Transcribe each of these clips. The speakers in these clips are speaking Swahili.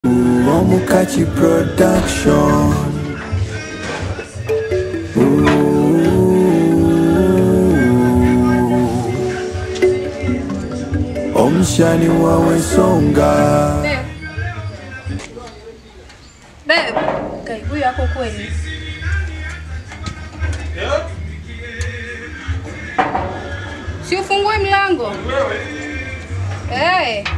Omukachi production. Omshani wawe songa. Babe, kai huyu yako kweli? Si ufungue mlango. Eh.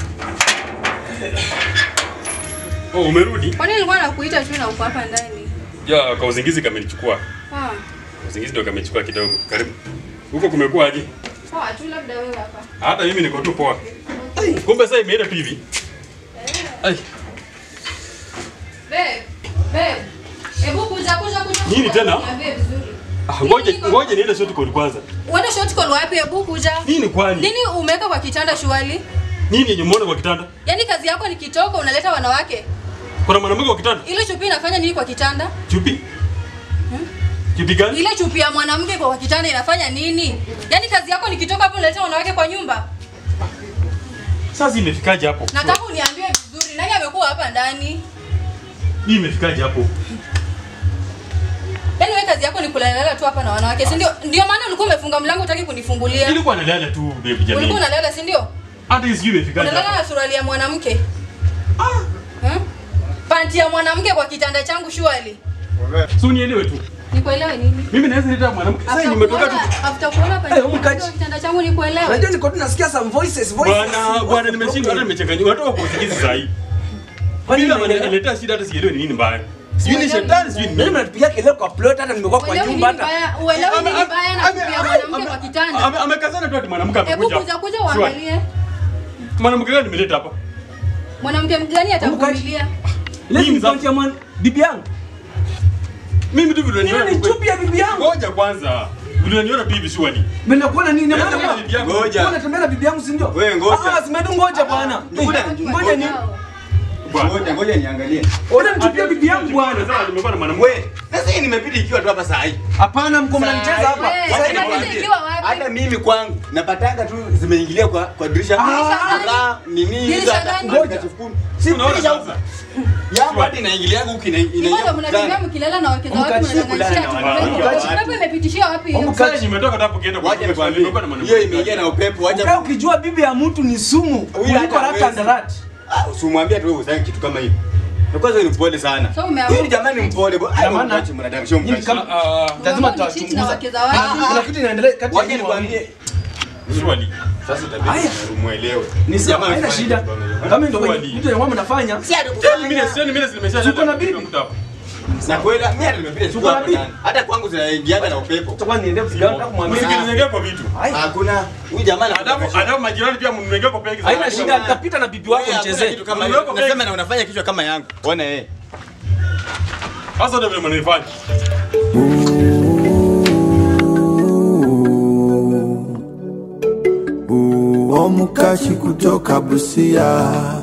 Oh, umerudi? Kwani nilikuwa nakuita tu na uko hapa ndani? Ya, kwa uzingizi kamenichukua. Ah. Uzingizi ndio kamenichukua kidogo. Karibu. Huko kumekuwa aje? Poa tu, labda wewe hapa. Hata mimi niko tu poa. Ai, kumbe sasa imeenda tu hivi. Ai. Babe. Hebu kuja. Nini tena? Niambie vizuri. Ngoja niende short call kwanza. Uende short call wapi? Hebu kuja. Nini kwani? Nini umeweka kwa kitanda shwali? Nini yenye umeona kwa kitanda? Yaani kazi yako ni kitoko unaleta wanawake. Kuna mwanamke kwa kitanda? Ile chupi inafanya nini kwa kitanda? Chupi? Chupi gani? Ile chupi ya mwanamke kwa kitanda inafanya nini? Yaani kazi yako ni kitoko hapo unaleta wanawake kwa nyumba? Sasa imefikaje hapo? Nataka uniambie vizuri, nani amekuwa hapa ndani? Mimi imefikaje hapo? Yaani wewe kazi yako ni kulala tu hapa na wanawake, si ndio? Ndio maana ulikuwa umefunga mlango hutaki kunifungulia. Nilikuwa nalala tu baby jamani. Ulikuwa unalala, si ndio? Hata hizi imefikaje hapo? Unalala na suruali ya mwanamke. Panty ya mwanamke kwa kitanda changu shwali. Si unielewe tu. Nikuelewe nini? Mimi naweza nita mwanamke. Sasa nimetoka tu. After kuona panty kwa kitanda changu nikuelewe. Unajua niko tu nasikia some voices. Bwana nimeshindwa hata nimechanganyika. Unatoka kwa usingizi sasa hivi. Kwani inaleta shida hata sielewi ni nini mbaya. Sijui ni shetani sijui ni. Mimi natupigia kelele kwa plot hata nimekuwa kwa nyumba hata. Uelewe nini mbaya na kupia mwanamke kwa kitanda. Amekazana tu ati mwanamke amekuja. Hebu kuja uangalie. Mwanamke gani nimeleta hapa? Mwanamke mgani atakuvumilia? Leo mpanti ya bibi yangu. Mimi tu vile niona. Ni chupi ya bibi yangu. Ngoja kwanza. Vile niona bibi shwali. Mimi nakuona nini? Maana bibi yangu. Ngoja. Unatembea na bibi yangu si ndio? Wewe ngoja. Simedu ngoja bwana. Ngoja ni. Ngoja niangalie. Unamtupia bibi yangu bwana. Sasa nimekuwa na mwanamke. Wewe, sasa hii nimepita ikiwa tu hapa saa hii. Hapana, mko mnanicheza hapa. Sasa hata mimi kwangu napatanga tu zimeingilia kwa dirisha. Nini hizo hata ngoja. Si dirisha huko. Yangu hadi inaingilia huko Mbona mnatembea mkilala na wake za watu mnang'ang'ania? Hapo imepitishia wapi? Sasa nimetoka hapo kienda kwa nimekuwa na mwanamke. Hiyo imeingia na upepo. Acha ukijua bibi ya mtu ni sumu. Kuliko rata ndarati. Usimwambie tu wewe usanye kitu kama hivi. Na kwanza ni mpole sana. Huyu jamani mpole. Mwache mnadamisha mkachi. Lazima tutachunguza. Kuna kitu inaendelea kati ya nikwambie. Swali. Sasa tabia umuelewe. Ni jamaa haina shida. Kama ndio kitu ya mama nafanya. Mimi nimesha. Tuko na bibi. Na kweli mimi hata nimepita siku hapa ndani. Hata kwangu zinaingiaga na upepo. Tutakuwa niende kusigana kumwambia. Msikilizenge kwa vitu. Hakuna. Huyu jamaa adabu majirani pia mnengea kwa pegi. Haina shida, nitapita na bibi wako mchezee. Kitu kama hiyo. Unasema na unafanya kichwa kama yangu. Ona yeye. Sasa ndio mnanifanya. Omukachi kutoka Busia.